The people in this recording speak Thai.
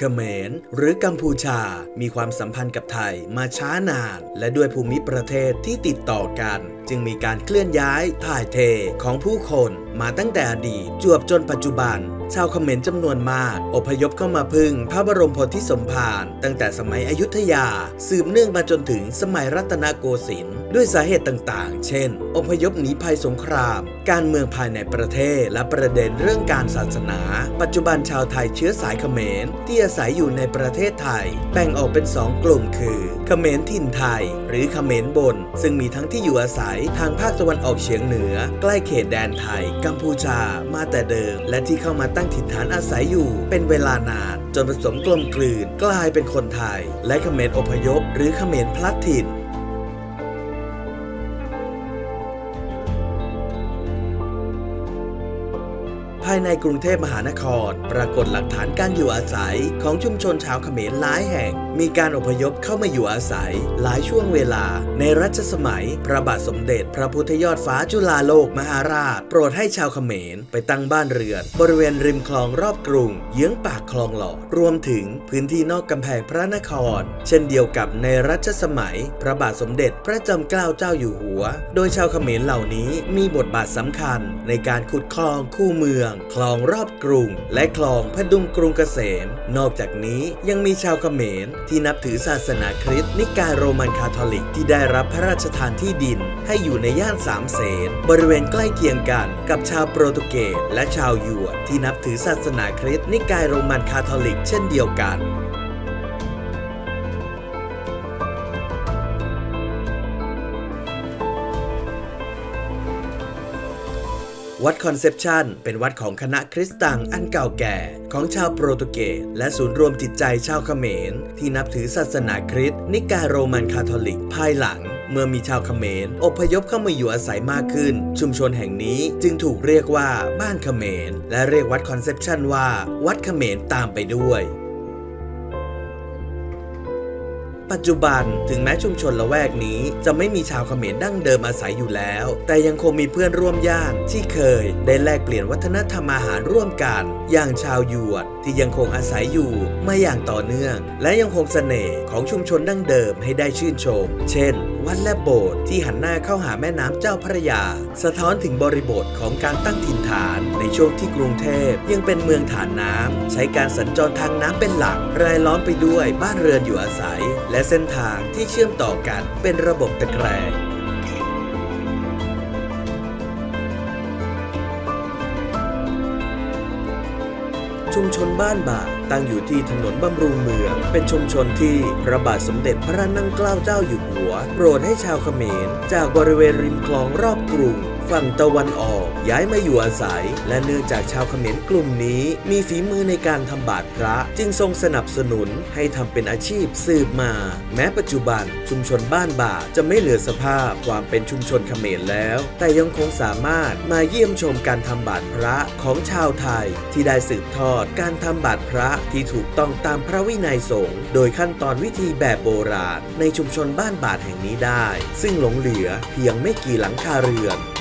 ขมรหรือกัมพูชามีความสัมพันธ์กับไทยมาช้านานและด้วยภูมิประเทศที่ติดต่อกันจึงมีการเคลื่อนย้ายถ่ายเทของผู้คนมาตั้งแต่อดีตจวบจนปัจจุบันชาวเขมรจำนวนมากอพยพเข้ามาพึ่งพระบรมโพธิสมภารตั้งแต่สมัยอยุธยาสืบเนื่องมาจนถึงสมัยรัตนโกสินทร์ด้วยสาเหตุต่างๆเช่นอพยพหนีภัยสงครามการเมืองภายในประเทศและประเด็นเรื่องการศาสนาปัจจุบันชาวไทยเชื้อสายเขมรที่อาศัยอยู่ในประเทศไทยแบ่งออกเป็น2กลุ่มคือเขมรถิ่นไทยหรือเขมรบนซึ่งมีทั้งที่อยู่อาศัยทางภาคตะวันออกเฉียงเหนือใกล้เขตแดนไทยกัมพูชามาแต่เดิมและที่เข้ามาตั้งถิ่นฐานอาศัยอยู่เป็นเวลานานจนผสมกลมกลืนกลายเป็นคนไทยและเขมรอพยพหรือเขมรพลัดถิ่นภายในกรุงเทพมหานครปรากฏหลักฐานการอยู่อาศัยของชุมชนชาวเขมรหลายแห่งมีการอพยพเข้ามาอยู่อาศัยหลายช่วงเวลาในรัชสมัยพระบาทสมเด็จพระพุทธยอดฟ้าจุฬาโลกมหาราชโปรดให้ชาวเขมรไปตั้งบ้านเรือนบริเวณริมคลองรอบกรุงเยื้องปากคลองหลอดรวมถึงพื้นที่นอกกำแพงพระนครเช่นเดียวกับในรัชสมัยพระบาทสมเด็จพระจอมเกล้าเจ้าอยู่หัวโดยชาวเขมรเหล่านี้มีบทบาทสำคัญในการขุดคลองคู่เมืองคลองรอบกรุงและคลองพดุงกรุงเกษมนอกจากนี้ยังมีชาวเขมรที่นับถือศาสนาคริสต์นิกายโรมันคาทอลิกที่ได้รับพระราชทานที่ดินให้อยู่ในย่านสามเสนบริเวณใกล้เคียงกันกับชาวโปรตุเกสและชาวหยวนที่นับถือศาสนาคริสต์นิกายโรมันคาทอลิกเช่นเดียวกันวัดคอนเซปชันเป็นวัดของคณะคริสตังอันเก่าแก่ของชาวโปรตุเกสและศูนย์รวมจิตใจชาวเขมรที่นับถือศาสนาคริสต์นิกายโรมันคาทอลิกภายหลังเมื่อมีชาวเขมรอพยพเข้ามาอยู่อาศัยมากขึ้นชุมชนแห่งนี้จึงถูกเรียกว่าบ้านเขมรและเรียกวัดคอนเซปชันว่าวัดเขมรตามไปด้วยปัจจุบันถึงแม้ชุมชนละแวกนี้จะไม่มีชาวเขมรดั้งเดิมอาศัยอยู่แล้วแต่ยังคงมีเพื่อนร่วมย่านที่เคยได้แลกเปลี่ยนวัฒนธรรมอาหารร่วมกันอย่างชาวหยวนที่ยังคงอาศัยอยู่มาอย่างต่อเนื่องและยังคงเสน่ห์ของชุมชนดั้งเดิมให้ได้ชื่นชมเช่นวัดและโบสถ์ที่หันหน้าเข้าหาแม่น้ำเจ้าพระยาสะท้อนถึงบริบทของการตั้งถิ่นฐานในช่วงที่กรุงเทพยังเป็นเมืองฐานน้ำใช้การสัญจรทางน้ำเป็นหลักรายล้อมไปด้วยบ้านเรือนอยู่อาศัยและเส้นทางที่เชื่อมต่อกันเป็นระบบตะแกรงชุมชนบ้านบากตั้งอยู่ที่ถนนบำรุงเมืองเป็นชุมชนที่พระบาทสมเด็จพระนั่งเกล้าเจ้าอยู่หัวโปรดให้ชาวเขมรจากบริเวณริมคลองรอบกรุงฝั่งตะวันออกย้ายมาอยู่อาศัยและเนื่องจากชาวเขมรกลุ่มนี้มีฝีมือในการทำบาตรพระจึงทรงสนับสนุนให้ทำเป็นอาชีพสืบมาแม้ปัจจุบันชุมชนบ้านบากจะไม่เหลือสภาพความเป็นชุมชนเขมรแล้วแต่ยังคงสามารถมาเยี่ยมชมการทำบาตรพระของชาวไทยที่ได้สืบทอดการทำบาตรพระที่ถูกต้องตามพระวินัยสงฆ์โดยขั้นตอนวิธีแบบโบราณในชุมชนบ้านบากแห่งนี้ได้ซึ่งหลงเหลือเพียงไม่กี่หลังคาเรือน